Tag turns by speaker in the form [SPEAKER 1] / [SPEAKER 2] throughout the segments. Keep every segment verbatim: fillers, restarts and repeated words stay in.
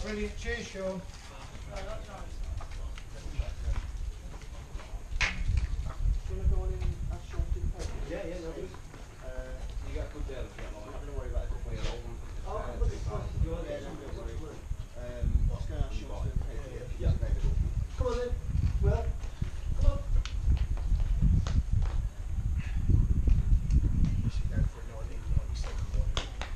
[SPEAKER 1] Brilliant. Cheers, Sean. Yeah, yeah, no worries. Uh, you got a good deal if you don't mind. I'm not going to worry about a couple of year old ones. Oh, uh, look, you're there, don't worry. Um, what's going on? Short term pay? Yeah. Come on then. Well, come on. You should go for a nineteen ninety-seven one.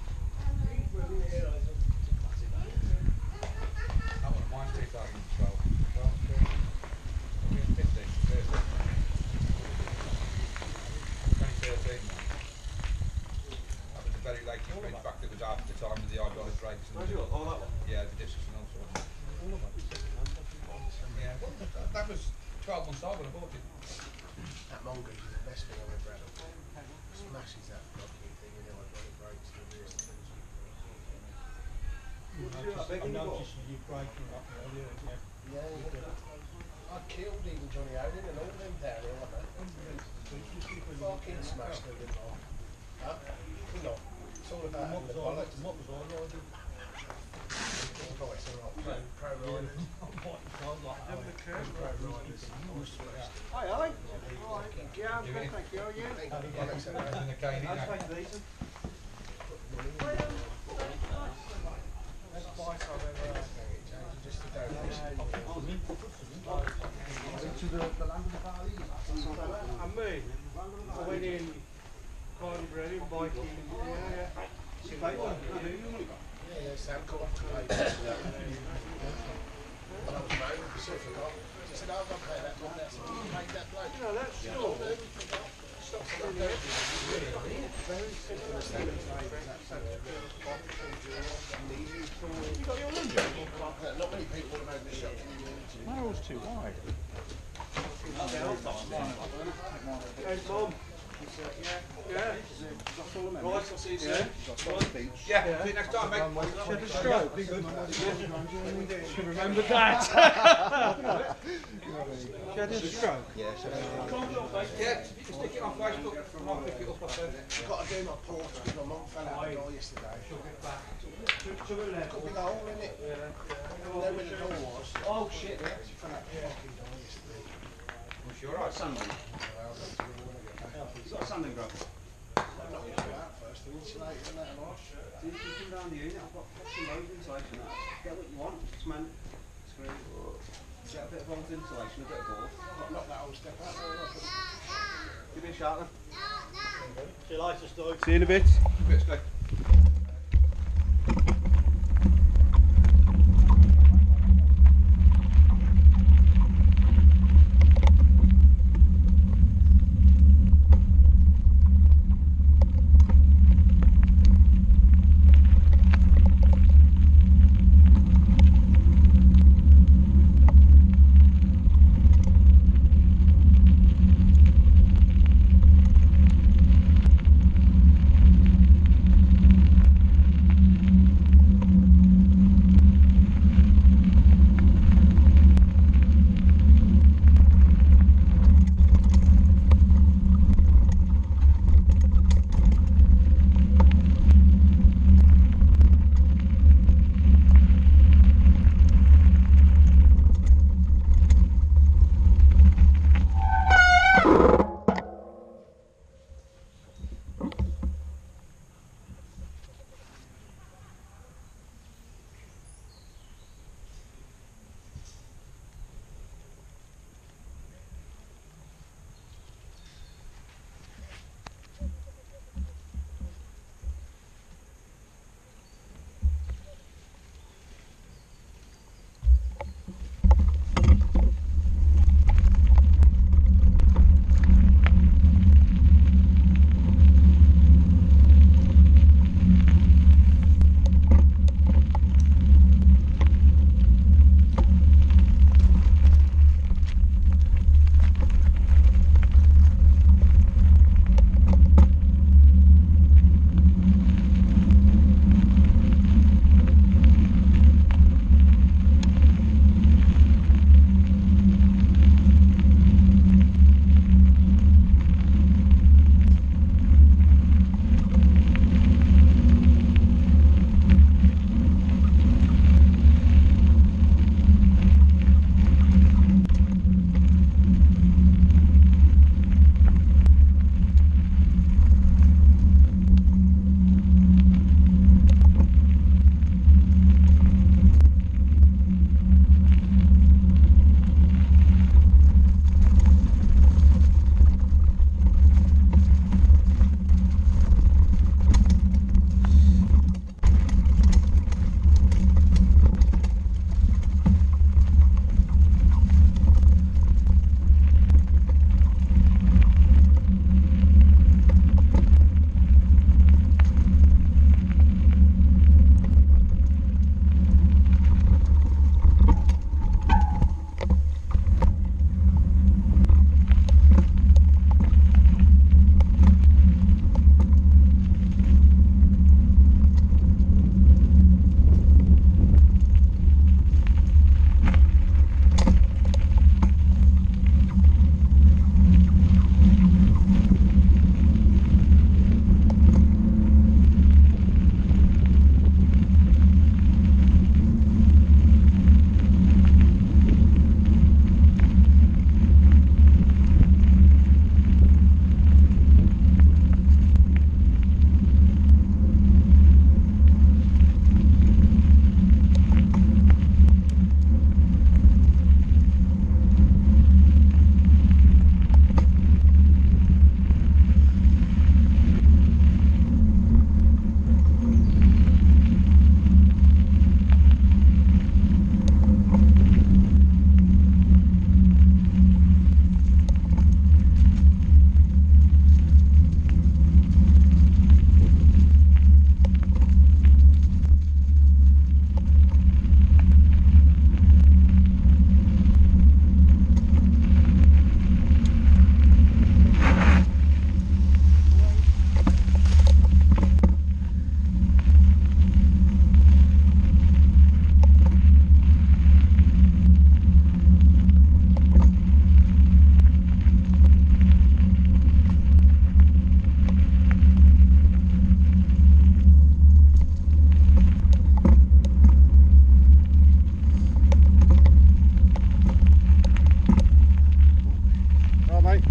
[SPEAKER 2] That one, mine's two thousand twelve. twelve, thirteen, fifteen, thirteen. twenty thirteen. That was the very latest one. In fact, it was after the time of the hydraulic brakes. And the,
[SPEAKER 3] Oh, that one?
[SPEAKER 2] yeah, the discs and all sorts. Yeah, well, that, that was twelve months old when I bought it.
[SPEAKER 1] That mongoose is the best thing I've ever had. Smashes that fucking thing with the hydraulic brakes and the rears.
[SPEAKER 4] I noticed you braking up earlier, yeah.
[SPEAKER 1] Yeah, yeah. I killed even Johnny Owen and all them down here, I know. Fucking smashed them in half. Huh? No. It's all about having the bollocks.
[SPEAKER 4] What was I riding?
[SPEAKER 1] All right, so right. Pro, pro riders. Pro riders.
[SPEAKER 5] Aye, aye. Alright, yeah, I'm good, thank you. How are you?
[SPEAKER 1] Thank you, bollocks,
[SPEAKER 2] In the cane,
[SPEAKER 5] Nice,
[SPEAKER 2] yeah.
[SPEAKER 5] thank you, Ethan.
[SPEAKER 1] That's the twice I've ever had it, just to go
[SPEAKER 4] To the, the land of the valley.
[SPEAKER 5] And me, I went in, Cardiff ready, biking, yeah, yeah. See you later.
[SPEAKER 1] Yeah, yeah, Sam called up to play. When I was married, I sort of forgot. She said, oh, I've got to pay that bloke. I said, you paid that bloke.
[SPEAKER 5] You know, that's cool. Stop doing it. Very similar. You got your lunch?
[SPEAKER 1] Not many people would have owned the shop.
[SPEAKER 4] Miles too wide.
[SPEAKER 5] How's Mum? Yeah. Yeah. Right, I'll see you soon.
[SPEAKER 2] Yeah, see you next time, mate.
[SPEAKER 5] She had a stroke. Should remember that. She had a stroke.
[SPEAKER 4] Yeah, so
[SPEAKER 2] Yeah, you can stick it on Facebook and I'll pick it up off there.
[SPEAKER 1] I've got to do my port because my mum fell out the door yesterday. Could be the hole in it. I didn't know where the door was.
[SPEAKER 5] Oh shit.
[SPEAKER 1] She fell out the fucking door yesterday.
[SPEAKER 2] Was she alright?
[SPEAKER 3] You got a sanding grab?
[SPEAKER 1] I'm not going to do that first. The insulator and that and all.
[SPEAKER 3] You can come down the unit, I've got some loads of insulation. Get what you want, cement, screw. Get a bit of old insulation, a bit of board.
[SPEAKER 1] Knock that whole step out there.
[SPEAKER 3] Give me a shout then.
[SPEAKER 5] See you later, Stu.
[SPEAKER 3] See you in a bit.
[SPEAKER 2] A bit straight.
[SPEAKER 5] mate.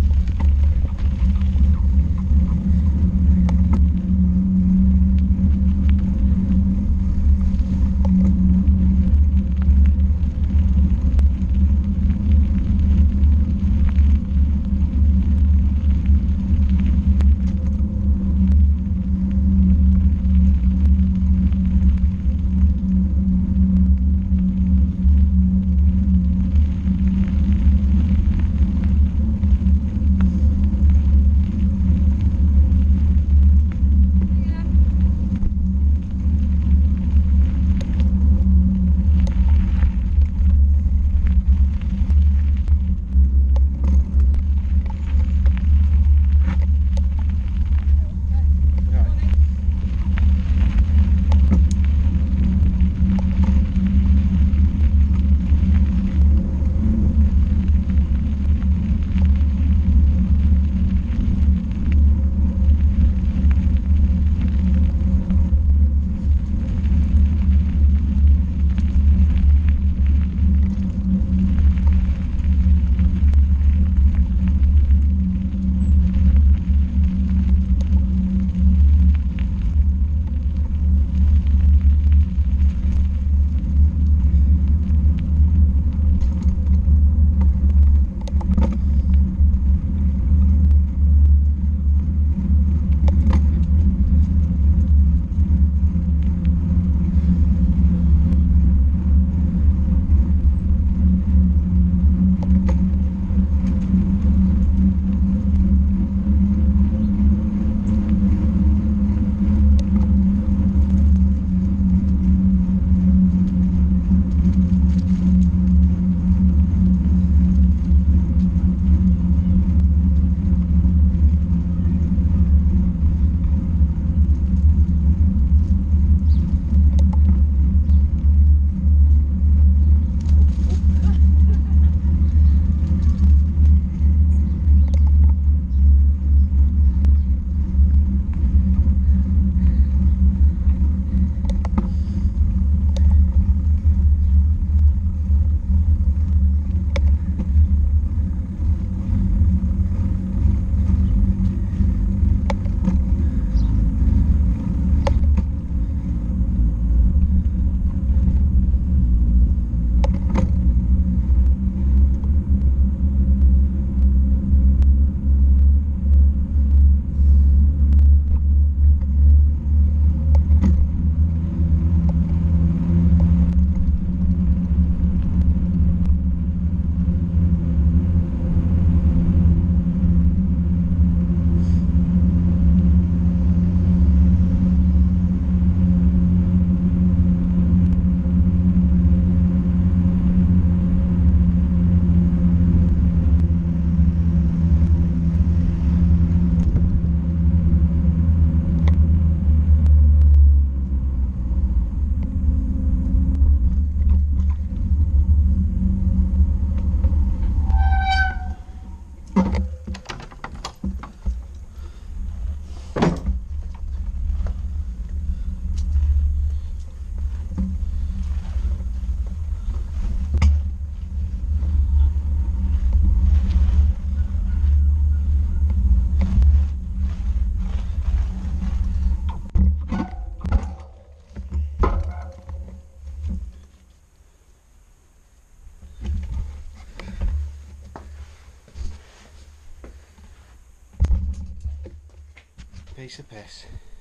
[SPEAKER 3] Piece of piss.